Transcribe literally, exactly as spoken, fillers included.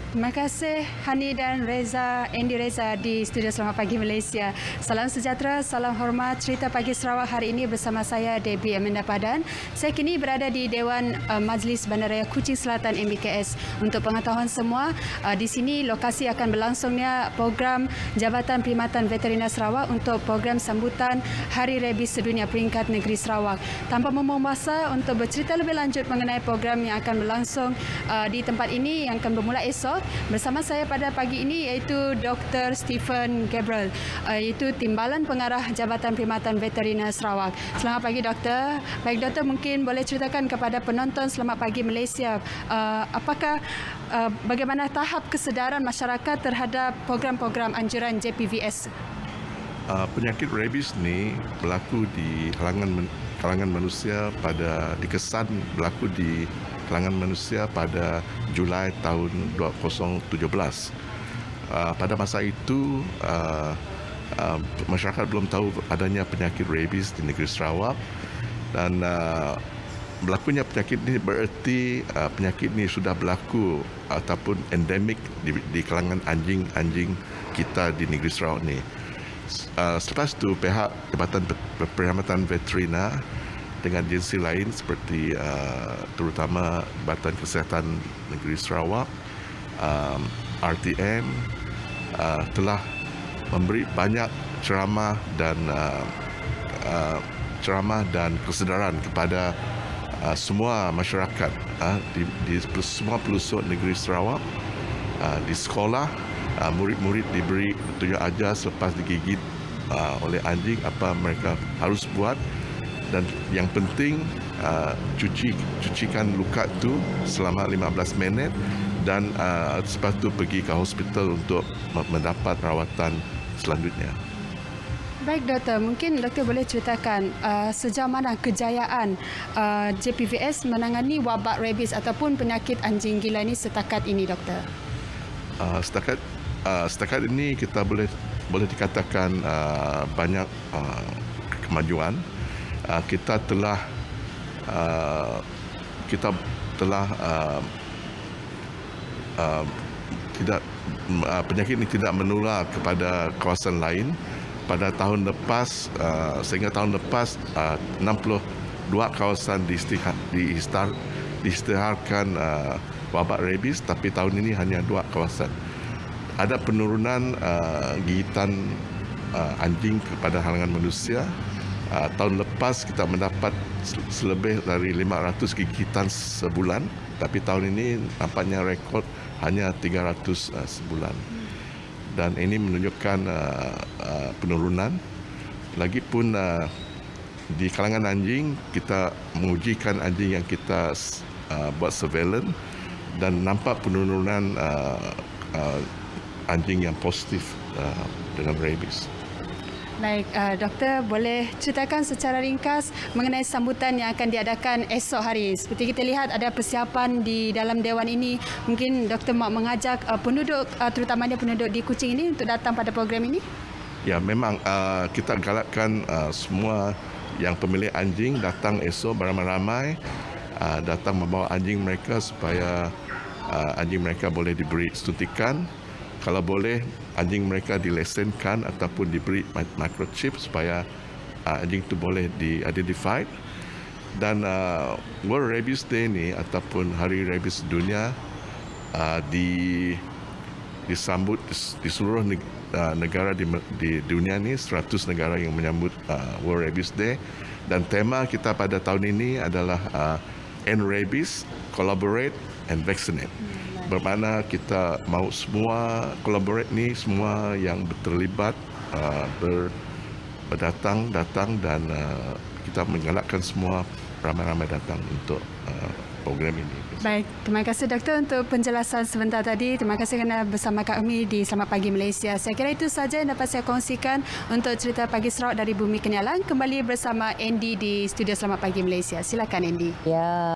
Terima kasih Hani dan Reza, Andy Reza di Studio Selamat Pagi Malaysia. Salam sejahtera, salam hormat. Cerita Pagi Sarawak hari ini bersama saya Debbie Aminda Padan. Saya kini berada di Dewan uh, Majlis Bandaraya Kuching Selatan M B K S. Untuk pengetahuan semua, uh, di sini lokasi akan berlangsungnya program Jabatan Perkhidmatan Veteriner Sarawak untuk program sambutan Hari Rabies Sedunia Peringkat Negeri Sarawak. Tanpa membuang masa, untuk bercerita lebih lanjut mengenai program yang akan berlangsung uh, di tempat ini yang akan bermula esok, bersama saya pada pagi ini iaitu Doktor Stephen Gabriel, iaitu Timbalan Pengarah Jabatan Perkhidmatan Veteriner Sarawak. Selamat pagi Doktor. Baik Doktor, mungkin boleh ceritakan kepada penonton Selamat Pagi Malaysia, apakah bagaimana tahap kesedaran masyarakat terhadap program-program anjuran J P V S? Penyakit rabies ni berlaku di kalangan kalangan manusia pada dikesan berlaku di kalangan manusia pada Julai tahun dua ribu tujuh belas. Uh, pada masa itu uh, uh, masyarakat belum tahu adanya penyakit rabies di negeri Sarawak, dan uh, berlakunya penyakit ini bererti uh, penyakit ini sudah berlaku ataupun endemik di, di kalangan anjing-anjing kita di negeri Sarawak ini. Uh, selepas itu pihak Jabatan Perkhidmatan Veteriner dengan agensi lain seperti uh, terutama Jabatan Kesihatan Negeri Sarawak, um, R T M, uh, telah memberi banyak ceramah dan uh, uh, ceramah dan kesedaran kepada uh, semua masyarakat uh, di, di semua pelosok negeri Sarawak. Uh, di sekolah, uh, murid-murid diberi tunjuk ajar selepas digigit uh, oleh anjing apa mereka harus buat. Dan yang penting, uh, cuci cucikan luka itu selama lima belas minit dan uh, selepas itu pergi ke hospital untuk mendapat rawatan selanjutnya. Baik Doktor, mungkin Doktor boleh ceritakan uh, sejauh mana kejayaan uh, J P V S menangani wabak rabies ataupun penyakit anjing gila ini setakat ini Doktor? Uh, setakat uh, setakat ini kita boleh boleh dikatakan uh, banyak uh, kemajuan. Uh, kita telah uh, kita telah uh, uh, tidak uh, penyakit ini tidak menular kepada kawasan lain. Pada tahun lepas, uh, sehingga tahun lepas uh, enam puluh dua kawasan diistihar, diistar, diisytiharkan uh, wabak rabies, tapi tahun ini hanya dua kawasan. Ada penurunan uh, gigitan uh, anjing kepada halangan manusia. Uh, tahun lepas kita mendapat selebih dari lima ratus gigitan sebulan, tapi tahun ini nampaknya rekod hanya tiga ratus uh, sebulan. Dan ini menunjukkan uh, uh, penurunan. Lagipun uh, di kalangan anjing kita mengujikan anjing yang kita uh, buat surveillance dan nampak penurunan uh, uh, anjing yang positif uh, dengan rabies. Baik, uh, Doktor boleh ceritakan secara ringkas mengenai sambutan yang akan diadakan esok hari. Seperti kita lihat ada persiapan di dalam Dewan ini. Mungkin Doktor mahu mengajak uh, penduduk, uh, terutamanya penduduk di Kuching ini untuk datang pada program ini? Ya, memang uh, kita galakkan uh, semua yang pemilik anjing datang esok beramai-ramai, uh, datang membawa anjing mereka supaya uh, anjing mereka boleh diberi suntikan. Kalau boleh, anjing mereka dilesenkan ataupun diberi microchip supaya uh, anjing itu boleh di-identify. Dan uh, World Rabies Day ini ataupun Hari Rabies Dunia uh, di, disambut di, di seluruh negara di, di dunia ini, seratus negara yang menyambut uh, World Rabies Day. Dan tema kita pada tahun ini adalah uh, End Rabies, Collaborate and Vaccinate. Bermakna kita mahu semua collaborate ni, semua yang terlibat uh, ber, berdatang datang dan uh, kita menggalakkan semua ramai-ramai datang untuk uh, program ini. Baik, terima kasih Doktor untuk penjelasan sebentar tadi. Terima kasih kerana bersama kami di Selamat Pagi Malaysia. Saya kira itu sahaja yang dapat saya kongsikan untuk cerita Pagi Sarawak dari Bumi Kenyalang. Kembali bersama Andy di Studio Selamat Pagi Malaysia. Silakan Andy. Ya.